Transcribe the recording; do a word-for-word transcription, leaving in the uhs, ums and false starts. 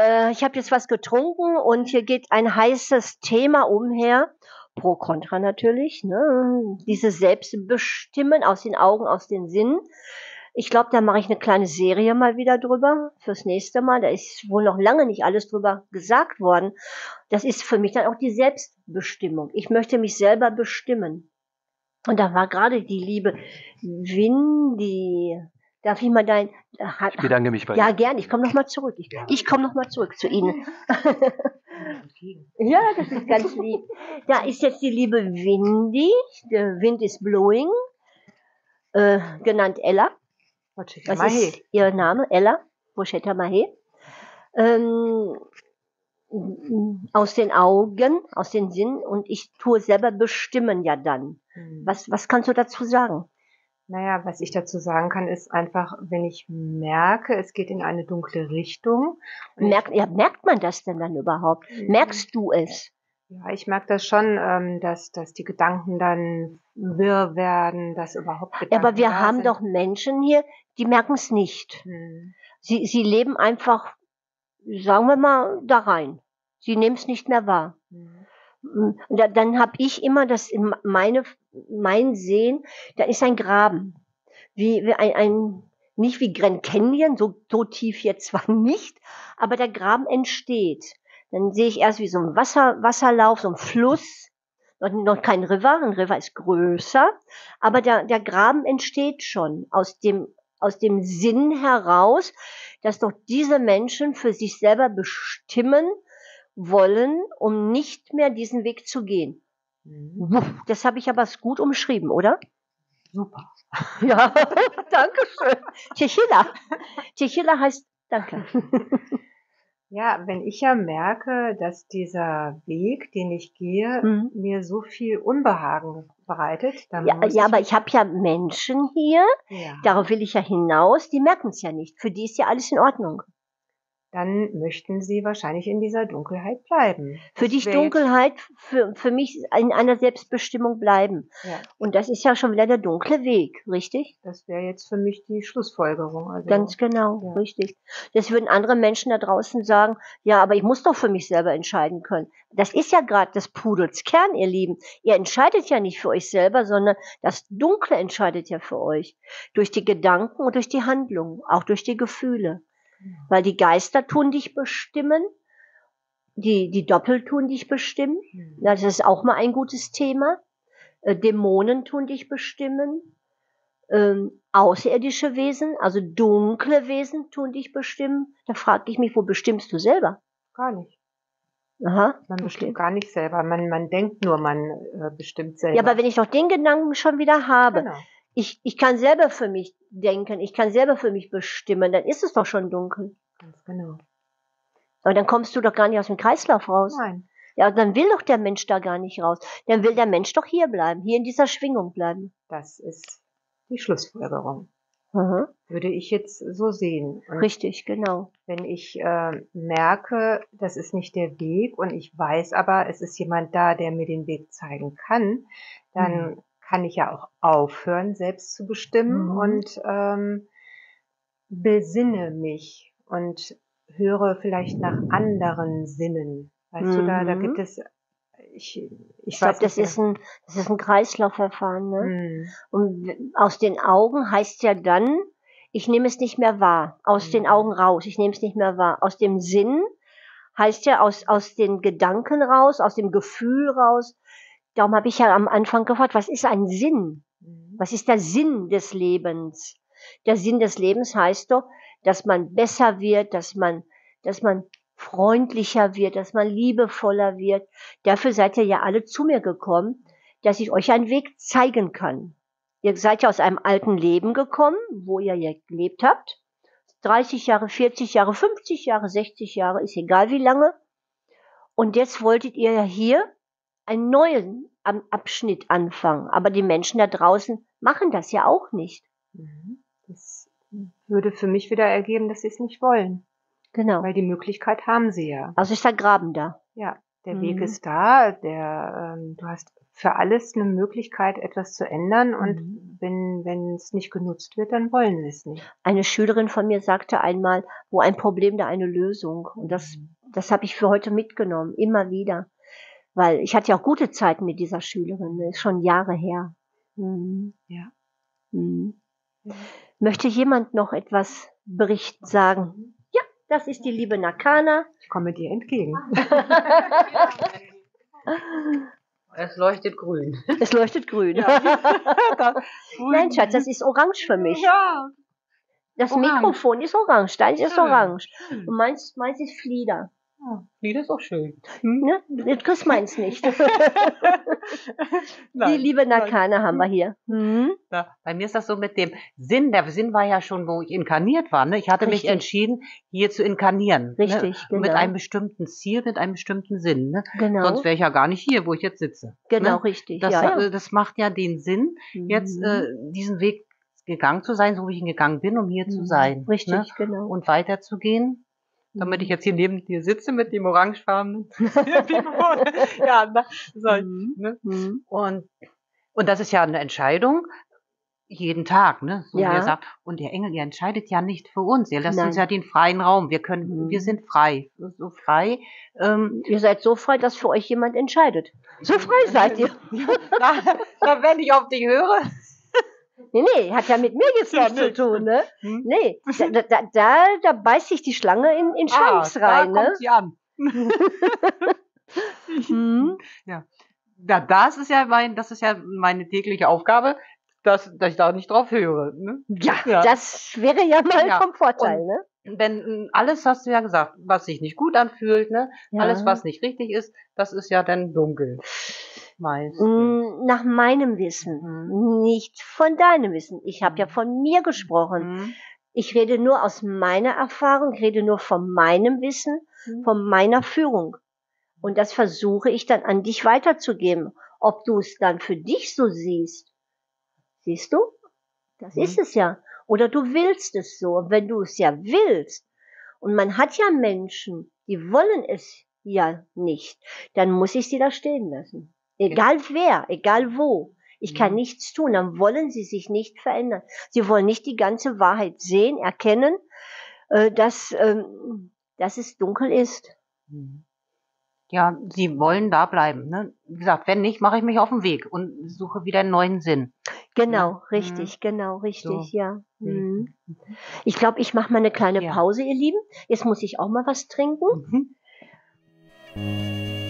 äh, ich habe jetzt was getrunken und hier geht ein heißes Thema umher. Pro Kontra natürlich, ne? Dieses Selbstbestimmen aus den Augen, aus den Sinnen. Ich glaube, da mache ich eine kleine Serie mal wieder drüber fürs nächste Mal. Da ist wohl noch lange nicht alles drüber gesagt worden. Das ist für mich dann auch die Selbstbestimmung. Ich möchte mich selber bestimmen. Und da war gerade die liebe Windy. Darf ich mal dein... Hat, Ich bedanke mich bei ja, Ihnen. gern. Ich komme noch mal zurück. Ich, ich komme noch mal zurück zu Ihnen. Ja, das ist ganz lieb. Da ist jetzt die liebe Windy. Der Wind is blowing. Äh, genannt Ella. Das ist ihr Name, Ella Boschetta Mahé. Ähm, aus den Augen, aus den Sinnen, und ich tue selber bestimmen ja dann. Hm. Was, was kannst du dazu sagen? Naja, was ich dazu sagen kann, ist einfach, wenn ich merke, es geht in eine dunkle Richtung. und Merkt, ja, merkt man das denn dann überhaupt? Mhm. Merkst du es? Ja, ich merke das schon, ähm, dass, dass die Gedanken dann wirr werden, dass überhaupt Ja, Gedanken aber wir da haben sind. doch Menschen hier, die merken es nicht. Hm. Sie, sie leben einfach, sagen wir mal, da rein. Sie nehmen es nicht mehr wahr. Hm. Und da, dann habe ich immer das in meine, mein Sehen, da ist ein Graben. Wie, wie ein, ein, nicht wie Grand Canyon, so, so tief jetzt zwar nicht, aber der Graben entsteht. Dann sehe ich erst wie so ein Wasser, Wasserlauf, so ein Fluss, noch, noch kein River, ein River ist größer, aber der, der Graben entsteht schon aus dem, aus dem Sinn heraus, dass doch diese Menschen für sich selber bestimmen wollen, um nicht mehr diesen Weg zu gehen. Hm. Das habe ich aber gut umschrieben, oder? Super. Ja, danke schön. Tchila. Tchila heißt danke. Ja, wenn ich ja merke, dass dieser Weg, den ich gehe, Mhm. mir so viel Unbehagen bereitet, dann Ja, muss ja, ich aber mich, ich habe ja Menschen hier, ja, darauf will ich ja hinaus, die merken es ja nicht. Für die ist ja alles in Ordnung. dann möchten sie wahrscheinlich in dieser Dunkelheit bleiben. Für Das dich wäre jetzt- Dunkelheit, für, für mich in einer Selbstbestimmung bleiben. Ja, Und das ist ja schon wieder der dunkle Weg, richtig? das wäre jetzt für mich die Schlussfolgerung. Also, Ganz genau, ja. richtig. Das würden andere Menschen da draußen sagen, ja, aber ich muss doch für mich selber entscheiden können. Das ist ja gerade des Pudels Kern, ihr Lieben. Ihr entscheidet ja nicht für euch selber, sondern das Dunkle entscheidet ja für euch. Durch die Gedanken und durch die Handlungen, auch durch die Gefühle. Genau. Weil die Geister tun dich bestimmen, die, die Doppel tun dich bestimmen. Hm. Ja, das ist auch mal ein gutes Thema. Äh, Dämonen tun dich bestimmen. Ähm, außerirdische Wesen, also dunkle Wesen tun dich bestimmen. Da frage ich mich, wo bestimmst du selber? Gar nicht. Aha, Man okay. bestimmt gar nicht selber. Man, man denkt nur, man äh, bestimmt selber. Ja, aber wenn ich doch den Gedanken schon wieder habe, Genau. ich, ich kann selber für mich denken, ich kann selber für mich bestimmen, dann ist es doch schon dunkel. Ganz genau. Aber dann kommst du doch gar nicht aus dem Kreislauf raus. Nein. Ja, dann will doch der Mensch da gar nicht raus. Dann will der Mensch doch hier bleiben, hier in dieser Schwingung bleiben. Das ist die Schlussfolgerung. Aha, Würde ich jetzt so sehen. Und richtig, genau. wenn ich äh, merke, das ist nicht der Weg und ich weiß aber, es ist jemand da, der mir den Weg zeigen kann, dann Mhm. kann ich ja auch aufhören, selbst zu bestimmen Mhm. und ähm, besinne mich und höre vielleicht nach anderen Sinnen. Weißt du, da, da Mhm. gibt es, ich, ich, Ich glaube, weiß das nicht ist ein, das ist ein Kreislaufverfahren, ne? Hm, Und w- aus den Augen heißt ja dann, ich nehme es nicht mehr wahr. Aus den Mhm. Augen raus, ich nehme es nicht mehr wahr. Aus dem Sinn heißt ja aus, aus den Gedanken raus, aus dem Gefühl raus. Darum habe ich ja am Anfang gefragt, was ist ein Sinn? Mhm. Was ist der Sinn des Lebens? Der Sinn des Lebens heißt doch, dass man besser wird, dass man, dass man freundlicher wird, dass man liebevoller wird. Dafür seid ihr ja alle zu mir gekommen, dass ich euch einen Weg zeigen kann. Ihr seid ja aus einem alten Leben gekommen, wo ihr ja gelebt habt. dreißig Jahre, vierzig Jahre, fünfzig Jahre, sechzig Jahre, ist egal wie lange. Und jetzt wolltet ihr ja hier einen neuen Am- Abschnitt anfangen. Aber die Menschen da draußen machen das ja auch nicht. Mhm. Das würde für mich wieder ergeben, dass sie es nicht wollen. Genau. Weil die Möglichkeit haben sie ja. Also ist der Graben da. Ja, der Mhm. Weg ist da, der, ähm, du hast für alles eine Möglichkeit, etwas zu ändern und Mhm. wenn wenn es nicht genutzt wird, dann wollen sie es nicht. Eine Schülerin von mir sagte einmal: „Wo ein Problem, da eine Lösung.“ Und das Mhm. das habe ich für heute mitgenommen, immer wieder. Weil ich hatte ja auch gute Zeiten mit dieser Schülerin, ne, ist schon Jahre her. Mhm. Ja. Mhm. Ja. Möchte jemand noch etwas berichten, sagen? Ja, das ist die liebe Nakana. Ich komme dir entgegen. Es leuchtet grün. Es leuchtet grün. Ja. Nein, Schatz, das ist orange für mich. Ja. Das Orange. Mikrofon ist orange, deins ist Schön, orange. schön. Und meins meins ist Flieder. Ja, Flieder ist auch schön. Ne? Du kriegst meins nicht. Die Nein, liebe nein. Nakana haben wir hier. Mhm. Ja, bei mir ist das so mit dem Sinn. Der Sinn war ja schon, wo ich inkarniert war. Ne? Ich hatte mich Richtig. entschieden, hier zu inkarnieren. Richtig, Ne? Mit genau. einem bestimmten Ziel, mit einem bestimmten Sinn. Ne? Genau. Sonst wäre ich ja gar nicht hier, wo ich jetzt sitze. Genau, Ne? richtig. Das, Ja, ja. äh, das macht ja den Sinn, jetzt äh, Mhm. diesen Weg gegangen zu sein, so wie ich ihn gegangen bin, um hier zu Mhm. sein. Ne? Richtig, genau. Und weiterzugehen. Damit ich Mhm. jetzt hier neben dir sitze mit dem orangefarbenen Mikrofon. Ja, na, so, Mhm. ne? Mhm. Und, und das ist ja eine Entscheidung jeden Tag, ne? So wie er Ja. sagt. Und der Engel, ihr entscheidet ja nicht für uns. Ihr lasst uns Nein. ja den freien Raum. Wir können, wir Mhm. sind frei. So frei. Ähm, Ihr seid so frei, dass für euch jemand entscheidet. So frei seid ihr. na, na, wenn ich auf dich höre. Ne, ne, hat ja mit mir jetzt Ja, nichts zu nix. tun, ne? Hm? Ne, da da da da beißt sich die Schlange in in Ah, Schwanz da rein, ne? kommt sie an. Mhm. Ja. Ja, das ist ja mein, das ist ja meine tägliche Aufgabe, dass, dass ich da nicht drauf höre. Ne? Ja, Ja. das wäre ja mal Ja. vom Vorteil, Und ne? wenn mm, alles, hast du ja gesagt, was sich nicht gut anfühlt, ne? Alles, Ja. was nicht richtig ist, das ist ja dann dunkel. Meistens. Hm, nach meinem Wissen, Mhm. nicht von deinem Wissen. Ich habe ja Mhm. von mir gesprochen. Mhm. Ich rede nur aus meiner Erfahrung, ich rede nur von meinem Wissen, Mhm. von meiner Führung. Und das versuche ich dann an dich weiterzugeben. Ob du es dann für dich so siehst, siehst du? Das ist Mhm. es ja. Oder du willst es so. Und wenn du es ja willst, und man hat ja Menschen, die wollen es ja nicht, dann muss ich sie da stehen lassen. Egal wer, egal wo. Ich kann Mhm. nichts tun, dann wollen sie sich nicht verändern. Sie wollen nicht die ganze Wahrheit sehen, erkennen, äh, dass, ähm, dass es dunkel ist. Mhm. Ja, sie wollen da bleiben. Ne? Wie gesagt, wenn nicht, mache ich mich auf den Weg und suche wieder einen neuen Sinn. Genau, Ne? richtig, genau, So. richtig, ja. Mhm. Mhm. Ich glaube, ich mache mal eine kleine Ja. Pause, ihr Lieben. Jetzt muss ich auch mal was trinken. Mhm.